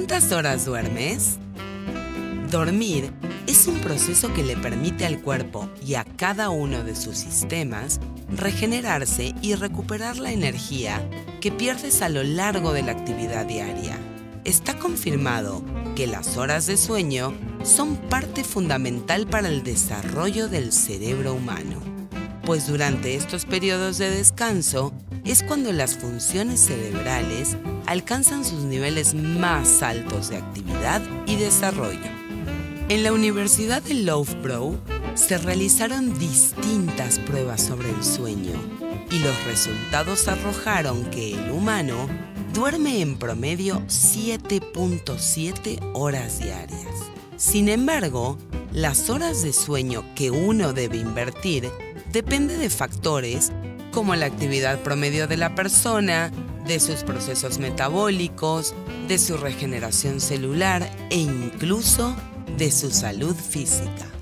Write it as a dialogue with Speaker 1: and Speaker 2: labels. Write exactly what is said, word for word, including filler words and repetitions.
Speaker 1: ¿Cuántas horas duermes? Dormir es un proceso que le permite al cuerpo y a cada uno de sus sistemas regenerarse y recuperar la energía que pierdes a lo largo de la actividad diaria. Está confirmado que las horas de sueño son parte fundamental para el desarrollo del cerebro humano, pues durante estos periodos de descanso es cuando las funciones cerebrales alcanzan sus niveles más altos de actividad y desarrollo. En la Universidad de Loughborough se realizaron distintas pruebas sobre el sueño y los resultados arrojaron que el humano duerme en promedio siete punto siete horas diarias. Sin embargo, las horas de sueño que uno debe invertir depende de factores como la actividad promedio de la persona, de sus procesos metabólicos, de su regeneración celular e incluso de su salud física.